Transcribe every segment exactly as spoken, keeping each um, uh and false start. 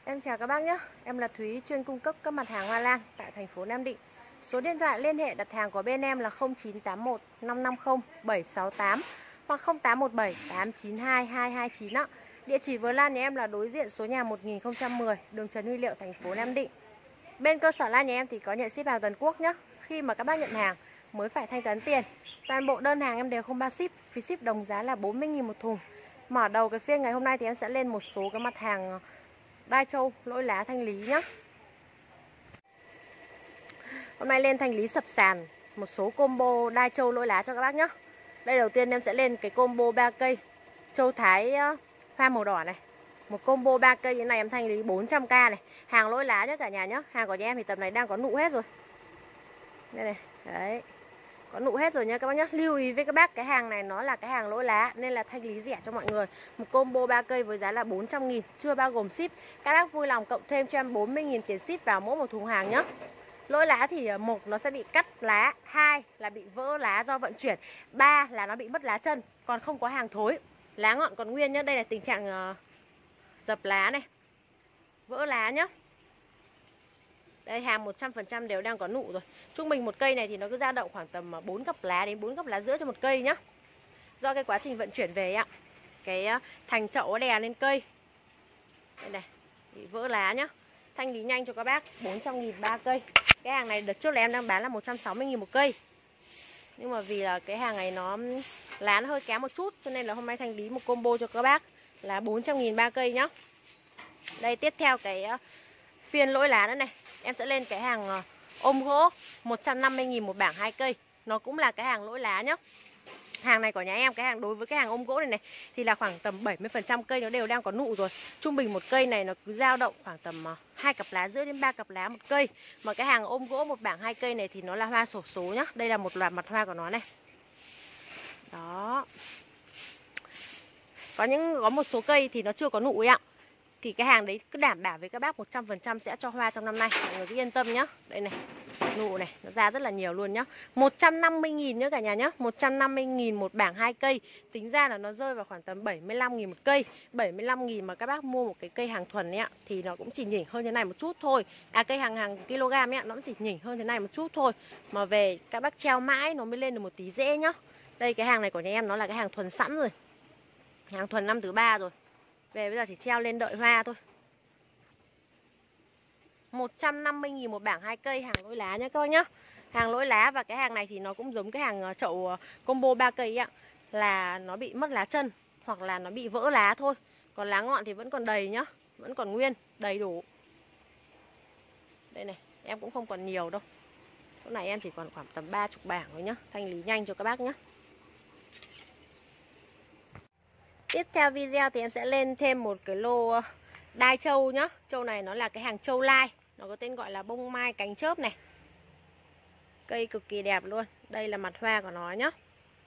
Em chào các bác nhé. Em là Thúy, chuyên cung cấp các mặt hàng hoa lan tại thành phố Nam Định. Số điện thoại liên hệ đặt hàng của bên em là không chín tám một năm năm không bảy sáu tám hoặc không tám một bảy tám chín hai hai hai chín ạ. Địa chỉ vườn lan nhà em là đối diện số nhà một nghìn không trăm mười, đường Trần Huy Liệu, thành phố Nam Định. Bên cơ sở lan nhà em thì có nhận ship hàng toàn quốc nhé. Khi mà các bác nhận hàng mới phải thanh toán tiền. Toàn bộ đơn hàng em đều không bao ship, phí ship đồng giá là bốn mươi nghìn một thùng. Mở đầu cái phiên ngày hôm nay thì em sẽ lên một số cái mặt hàng đai trâu, lỗi lá, thanh lý nhá. Hôm nay lên thanh lý sập sàn một số combo đai trâu, lỗi lá cho các bác nhé. Đây đầu tiên em sẽ lên cái combo ba cây trâu Thái pha màu đỏ này. Một combo ba cây như này em thanh lý bốn trăm k này. Hàng lỗi lá nhé cả nhà nhé. Hàng của nhà em thì tầm này đang có nụ hết rồi. Đây này, đấy. Có nụ hết rồi nha các bác nhé. Lưu ý với các bác, cái hàng này nó là cái hàng lỗi lá nên là thanh lý rẻ cho mọi người. Một combo ba cây với giá là bốn trăm nghìn, chưa bao gồm ship. Các bác vui lòng cộng thêm cho em bốn mươi nghìn tiền ship vào mỗi một thùng hàng nhé. Lỗi lá thì một nó sẽ bị cắt lá, hai là bị vỡ lá do vận chuyển, ba là nó bị mất lá chân, còn không có hàng thối. Lá ngọn còn nguyên nhá. Đây là tình trạng uh, dập lá này, vỡ lá nhá. Đây, hàng một trăm phần trăm đều đang có nụ rồi. Trung bình một cây này thì nó cứ dao động khoảng tầm bốn gấp lá đến bốn gấp lá rưỡi cho một cây nhá. Do cái quá trình vận chuyển về ạ, cái thành chậu nó đè lên cây. Đây này, bị vỡ lá nhá. Thanh lý nhanh cho các bác, bốn trăm nghìn ba cây. Cái hàng này đợt trước là em đang bán là một trăm sáu mươi nghìn một cây. Nhưng mà vì là cái hàng này nó lá nó hơi kém một chút, cho nên là hôm nay thanh lý một combo cho các bác là bốn trăm nghìn ba cây nhá. Đây, tiếp theo cái phiên lỗi lá nữa này, em sẽ lên cái hàng ôm gỗ một trăm năm mươi nghìn một bảng hai cây. Nó cũng là cái hàng lỗi lá nhá. Hàng này của nhà em, cái hàng đối với cái hàng ôm gỗ này này thì là khoảng tầm bảy mươi phần trăm cây nó đều đang có nụ rồi. Trung bình một cây này nó cứ dao động khoảng tầm hai cặp lá rưỡi đến ba cặp lá một cây. Mà cái hàng ôm gỗ một bảng hai cây này thì nó là hoa xổ số nhá. Đây là một loạt mặt hoa của nó này. Đó. Có những có một số cây thì nó chưa có nụ ấy ạ. Thì cái hàng đấy cứ đảm bảo với các bác một trăm phần trăm sẽ cho hoa trong năm nay. Mọi người cứ yên tâm nhá. Đây này, nụ này, nó ra rất là nhiều luôn nhá. một trăm năm mươi nghìn nhá cả nhà nhá. một trăm năm mươi nghìn một bảng hai cây. Tính ra là nó rơi vào khoảng tầm bảy mươi lăm nghìn một cây. bảy mươi lăm nghìn mà các bác mua một cái cây hàng thuần ấy ạ, thì nó cũng chỉ nhỉnh hơn thế này một chút thôi. À, cây hàng hàng kg ấy ạ, nó cũng chỉ nhỉnh hơn thế này một chút thôi. Mà về các bác treo mãi nó mới lên được một tí dễ nhá. Đây, cái hàng này của nhà em nó là cái hàng thuần sẵn rồi. Hàng thuần năm thứ ba rồi. Về bây giờ chỉ treo lên đợi hoa thôi. một trăm năm mươi nghìn một bảng hai cây, hàng lỗi lá nhá các bác nhá. Hàng lỗi lá, và cái hàng này thì nó cũng giống cái hàng chậu combo ba cây ạ, là nó bị mất lá chân hoặc là nó bị vỡ lá thôi. Còn lá ngọn thì vẫn còn đầy nhá, vẫn còn nguyên, đầy đủ. Đây này, em cũng không còn nhiều đâu. Chỗ này em chỉ còn khoảng tầm ba mươi bảng thôi nhá. Thanh lý nhanh cho các bác nhá. Tiếp theo video thì em sẽ lên thêm một cái lô đai trâu nhá. Trâu này nó là cái hàng trâu lai, nó có tên gọi là bông mai cánh chớp này. Cây cực kỳ đẹp luôn. Đây là mặt hoa của nó nhá.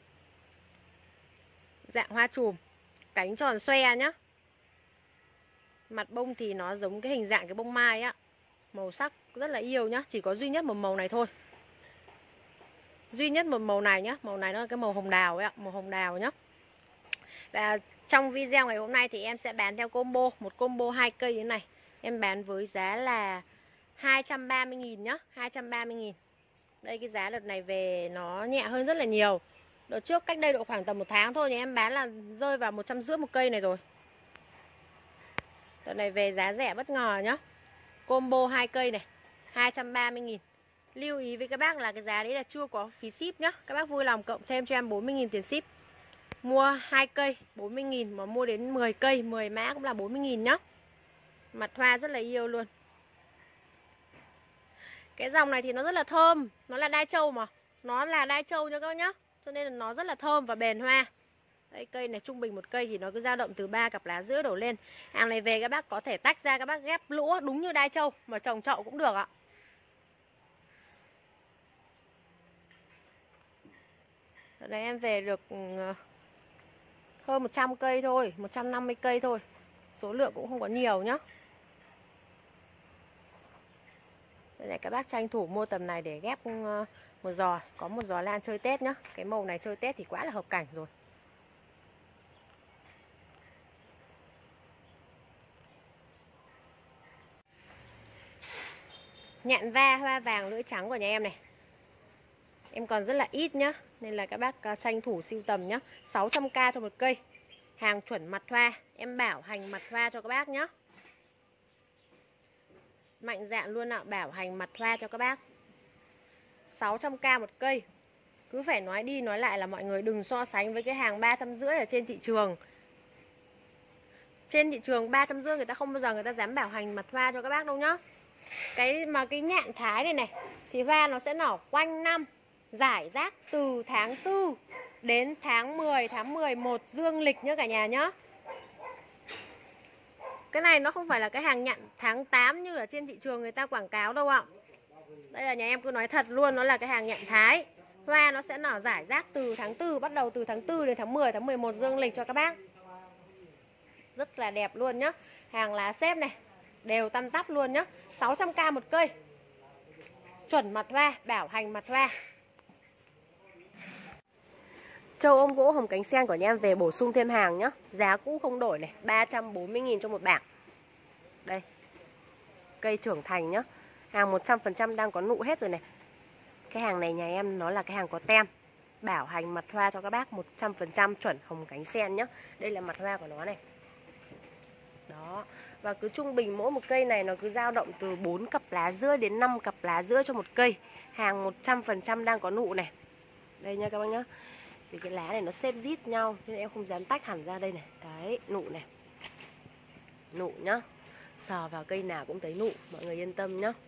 Dạng hoa chùm, cánh tròn xoe nhá. Mặt bông thì nó giống cái hình dạng cái bông mai á. Màu sắc rất là yêu nhá. Chỉ có duy nhất một màu này thôi. Duy nhất một màu này nhá. Màu này nó là cái màu hồng đào ấy ạ. Màu hồng đào nhá. Và trong video ngày hôm nay thì em sẽ bán theo combo. Một combo hai cây như thế này em bán với giá là hai trăm ba mươi nghìn nhá. Hai trăm ba mươi nghìn. Đây, cái giá đợt này về nó nhẹ hơn rất là nhiều. Đợt trước cách đây độ khoảng tầm một tháng thôi thì em bán là rơi vào một trăm rưỡi một cây này rồi. Đợt này về giá rẻ bất ngờ nhá. Combo hai cây này hai trăm ba mươi nghìn. Lưu ý với các bác là cái giá đấy là chưa có phí ship nhá. Các bác vui lòng cộng thêm cho em bốn mươi nghìn tiền ship. Mua hai cây bốn mươi nghìn, mà mua đến mười cây, mười mã cũng là bốn mươi nghìn nhá. Mặt hoa rất là yêu luôn. Cái dòng này thì nó rất là thơm. Nó là đai trâu mà. Nó là đai trâu nha các bác nhá. Cho nên là nó rất là thơm và bền hoa. Đây, cây này trung bình một cây thì nó cứ dao động từ ba cặp lá rưỡi đổ lên. Hàng này về các bác có thể tách ra, các bác ghép lũa đúng như đai trâu mà trồng chậu cũng được ạ. Ở đây em về được hơn một trăm cây thôi, một trăm năm mươi cây thôi. Số lượng cũng không có nhiều nhá. Đây này, các bác tranh thủ mua tầm này để ghép một giò. Có một giò lan chơi Tết nhá. Cái màu này chơi Tết thì quá là hợp cảnh rồi. Nhạn va hoa vàng lưỡi trắng của nhà em này. Em còn rất là ít nhá, nên là các bác tranh thủ sưu tầm nhá. Sáu trăm k cho một cây. Hàng chuẩn mặt hoa. Em bảo hành mặt hoa cho các bác nhá. Mạnh dạn luôn ạ, bảo hành mặt hoa cho các bác. Sáu trăm k một cây. Cứ phải nói đi nói lại là mọi người đừng so sánh với cái hàng ba trăm rưỡi ở trên thị trường. Trên thị trường ba trăm rưỡi người ta không bao giờ người ta dám bảo hành mặt hoa cho các bác đâu nhá. Cái mà cái nhạn thái này này thì hoa nó sẽ nở quanh năm, rải rác từ tháng tư đến tháng mười, tháng mười một dương lịch nhá cả nhà nhá. Cái này nó không phải là cái hàng nhạn tháng tám như ở trên thị trường người ta quảng cáo đâu ạ. Đây là nhà em cứ nói thật luôn, nó là cái hàng nhạn thái. Hoa nó sẽ nở rải rác từ tháng tư, bắt đầu từ tháng tư đến tháng mười, tháng mười một dương lịch cho các bác. Rất là đẹp luôn nhá. Hàng lá xếp này, đều tăm tắp luôn nhá. Sáu trăm k một cây. Chuẩn mặt hoa, bảo hành mặt hoa. Châu ôm gỗ hồng cánh sen của nhà em về bổ sung thêm hàng nhá. Giá cũ không đổi này, ba trăm bốn mươi nghìn cho một bảng. Đây. Cây trưởng thành nhá. Hàng một trăm phần trăm đang có nụ hết rồi này. Cái hàng này nhà em nó là cái hàng có tem. Bảo hành mặt hoa cho các bác một trăm phần trăm chuẩn hồng cánh sen nhá. Đây là mặt hoa của nó này. Đó. Và cứ trung bình mỗi một cây này nó cứ dao động từ bốn cặp lá rưỡi đến năm cặp lá rưỡi cho một cây. Hàng một trăm phần trăm đang có nụ này. Đây nha các bác nhá. Vì cái lá này nó xếp rít nhau nên em không dám tách hẳn ra đây này. Đấy, nụ này. Nụ nhá. Sờ vào cây nào cũng thấy nụ, mọi người yên tâm nhá.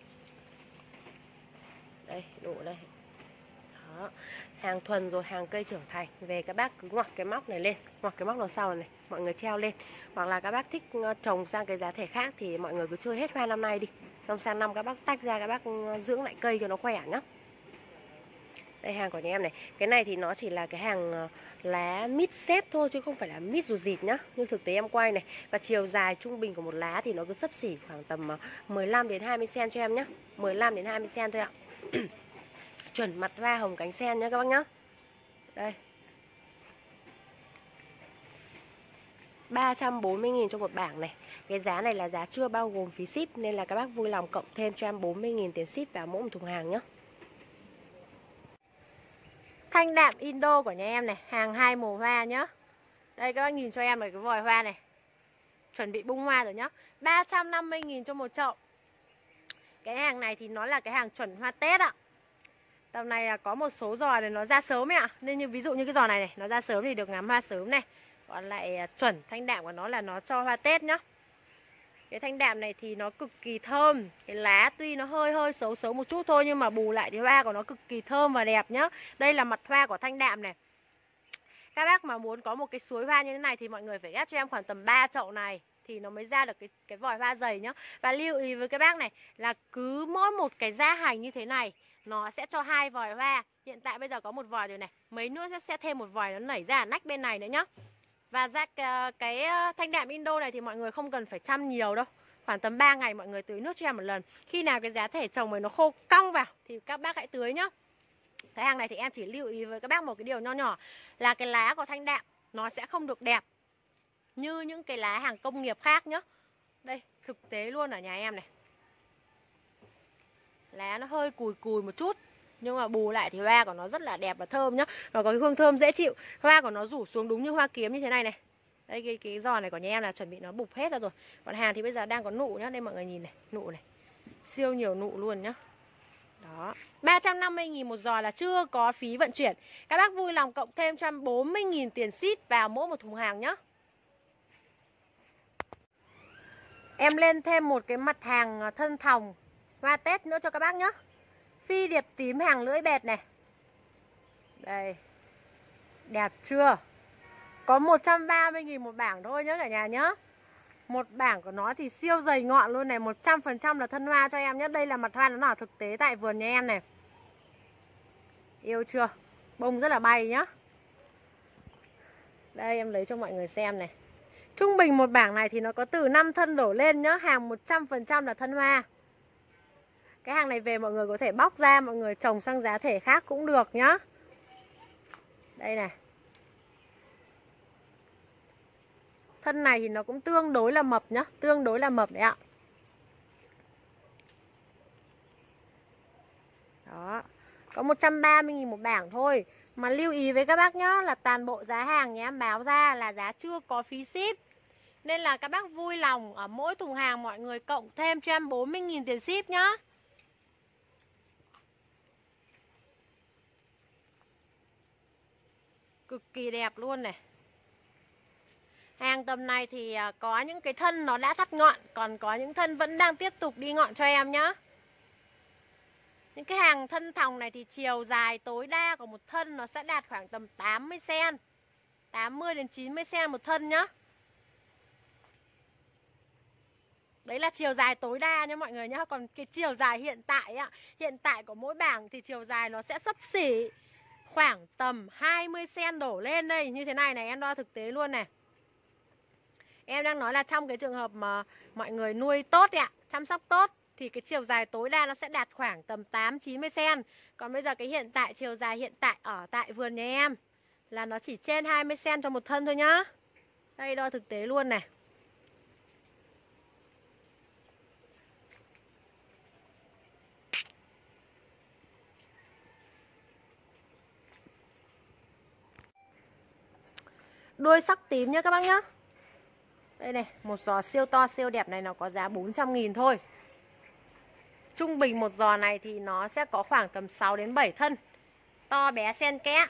Đây, nụ đây. Đó. Hàng thuần rồi, hàng cây trưởng thành. Về các bác cứ ngoặc cái móc này lên, ngoặc cái móc đằng sau này, mọi người treo lên. Hoặc là các bác thích trồng sang cái giá thể khác thì mọi người cứ chơi hết hoa năm nay đi. Xong sang năm các bác tách ra, các bác dưỡng lại cây cho nó khỏe nhá. Đây hàng của nhà em này. Cái này thì nó chỉ là cái hàng lá mít xếp thôi chứ không phải là mít rụt rịt nhá. Nhưng thực tế em quay này. Và chiều dài trung bình của một lá thì nó cứ xấp xỉ khoảng tầm mười lăm đến hai mươi xăng-ti-mét cho em nhá. mười lăm đến hai mươi xăng-ti-mét thôi ạ. Chuẩn mặt hoa hồng cánh sen nhá các bác nhá. Đây. ba trăm bốn mươi nghìn cho một bảng này. Cái giá này là giá chưa bao gồm phí ship nên là các bác vui lòng cộng thêm cho em bốn mươi nghìn tiền ship vào mỗi một thùng hàng nhá. Thanh đạm Indo của nhà em này, hàng hai màu hoa nhá. Đây các bác nhìn cho em này cái vòi hoa này. Chuẩn bị bung hoa rồi nhá. ba trăm năm mươi nghìn cho một chậu. Cái hàng này thì nó là cái hàng chuẩn hoa Tết ạ. Tầm này là có một số giò này nó ra sớm ấy ạ. Nên như ví dụ như cái giò này này, nó ra sớm thì được ngắm hoa sớm này. Còn lại chuẩn thanh đạm của nó là nó cho hoa Tết nhá. Cái thanh đạm này thì nó cực kỳ thơm. Cái lá tuy nó hơi hơi xấu xấu một chút thôi, nhưng mà bù lại thì hoa của nó cực kỳ thơm và đẹp nhá. Đây là mặt hoa của thanh đạm này. Các bác mà muốn có một cái suối hoa như thế này thì mọi người phải ghép cho em khoảng tầm ba chậu này thì nó mới ra được cái, cái vòi hoa dày nhá. Và lưu ý với các bác này là cứ mỗi một cái giá hành như thế này nó sẽ cho hai vòi hoa. Hiện tại bây giờ có một vòi rồi này, mấy nữa sẽ, sẽ thêm một vòi nó nảy ra nách bên này nữa nhá. Và ra cái thanh đạm Indo này thì mọi người không cần phải chăm nhiều đâu. Khoảng tầm ba ngày mọi người tưới nước cho em một lần. Khi nào cái giá thể trồng này nó khô cong vào thì các bác hãy tưới nhá. Cái hàng này thì em chỉ lưu ý với các bác một cái điều nho nhỏ là cái lá của thanh đạm nó sẽ không được đẹp như những cái lá hàng công nghiệp khác nhá. Đây, thực tế luôn ở nhà em này. Lá nó hơi cùi cùi một chút, nhưng mà bù lại thì hoa của nó rất là đẹp và thơm nhá. Nó có cái hương thơm dễ chịu. Hoa của nó rủ xuống đúng như hoa kiếm như thế này này. Đây cái, cái giò này của nhà em là chuẩn bị nó bục hết ra rồi. Còn hàng thì bây giờ đang có nụ nhá. Đây mọi người nhìn này, nụ này. Siêu nhiều nụ luôn nhá. Đó, ba trăm năm mươi nghìn một giò là chưa có phí vận chuyển. Các bác vui lòng cộng thêm cho em bốn mươi nghìn tiền ship vào mỗi một thùng hàng nhá. Em lên thêm một cái mặt hàng thân thòng hoa Tết nữa cho các bác nhá. Phi điệp tím hàng lưỡi bẹt này. Đây. Đẹp chưa? Có một trăm ba mươi nghìn một bảng thôi nhá cả nhà nhá. Một bảng của nó thì siêu dày ngọn luôn này, một trăm phần trăm là thân hoa cho em nhé. Đây là mặt hoa nó nở thực tế tại vườn nhà em này. Yêu chưa? Bông rất là bay nhá. Đây em lấy cho mọi người xem này. Trung bình một bảng này thì nó có từ năm thân đổ lên nhá. Hàng một trăm phần trăm là thân hoa. Cái hàng này về mọi người có thể bóc ra, mọi người trồng sang giá thể khác cũng được nhá. Đây này. Thân này thì nó cũng tương đối là mập nhá. Tương đối là mập đấy ạ. Đó, có một trăm ba mươi nghìn một bảng thôi. Mà lưu ý với các bác nhá, là toàn bộ giá hàng nhà em báo ra là giá chưa có phí ship. Nên là các bác vui lòng ở mỗi thùng hàng mọi người cộng thêm cho em bốn mươi nghìn tiền ship nhá. Cực kỳ đẹp luôn này. Hàng tầm này thì có những cái thân nó đã thắt ngọn, còn có những thân vẫn đang tiếp tục đi ngọn cho em nhá. Những cái hàng thân thòng này thì chiều dài tối đa của một thân nó sẽ đạt khoảng tầm tám mươi xăng-ti-mét, tám mươi đến chín mươi xăng-ti-mét một thân nhá. Đấy là chiều dài tối đa nha mọi người nhá. Còn cái chiều dài hiện tại á, hiện tại của mỗi bảng thì chiều dài nó sẽ xấp xỉ khoảng tầm hai mươi xăng-ti-mét đổ lên đây. Như thế này này, em đo thực tế luôn này. Em đang nói là trong cái trường hợp mà mọi người nuôi tốt ạ, chăm sóc tốt thì cái chiều dài tối đa nó sẽ đạt khoảng tầm tám chín mươi xăng-ti-mét. Còn bây giờ cái hiện tại, chiều dài hiện tại ở tại vườn nhà em là nó chỉ trên hai mươi xăng-ti-mét cho một thân thôi nhá. Đây đo thực tế luôn này. Đuôi sắc tím nhá các bác nhá. Đây này, một giò siêu to siêu đẹp này nó có giá bốn trăm nghìn thôi. Trung bình một giò này thì nó sẽ có khoảng tầm sáu đến bảy thân. To bé xen kẽ.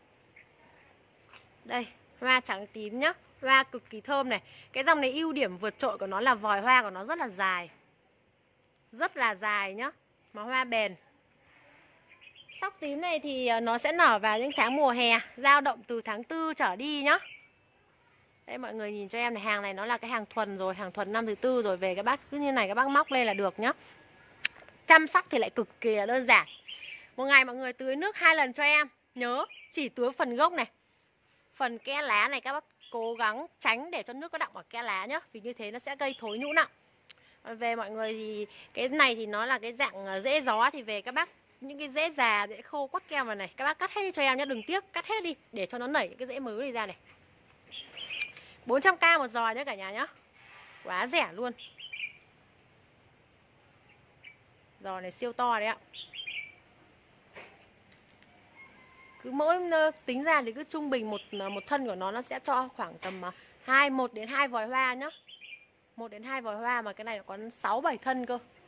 Đây, hoa trắng tím nhá. Hoa cực kỳ thơm này. Cái dòng này ưu điểm vượt trội của nó là vòi hoa của nó rất là dài. Rất là dài nhá. Mà hoa bền. Sóc tím này thì nó sẽ nở vào những tháng mùa hè, dao động từ tháng tư trở đi nhá. Đây mọi người nhìn cho em này, hàng này nó là cái hàng thuần rồi, hàng thuần năm thứ tư rồi. Về các bác cứ như này các bác móc lên là được nhá. Chăm sóc thì lại cực kỳ là đơn giản. Một ngày mọi người tưới nước hai lần cho em. Nhớ chỉ tưới phần gốc này, phần kẽ lá này các bác cố gắng tránh để cho nước có đọng ở kẽ lá nhá. Vì như thế nó sẽ gây thối nhũ nặng. Về mọi người thì cái này thì nó là cái dạng rễ gió. Thì về các bác những cái rễ già, rễ khô quắt keo vào này, các bác cắt hết đi cho em nhé, đừng tiếc, cắt hết đi để cho nó nảy những cái rễ mới đi ra này. Bốn trăm k một giò nhé cả nhà nhá. Quá rẻ luôn. Giò này siêu to đấy ạ. Cứ mỗi tính ra thì cứ trung bình một một thân của nó nó sẽ cho khoảng tầm hai một đến hai vòi hoa nhá. một đến hai vòi hoa, mà cái này nó có sáu bảy thân cơ.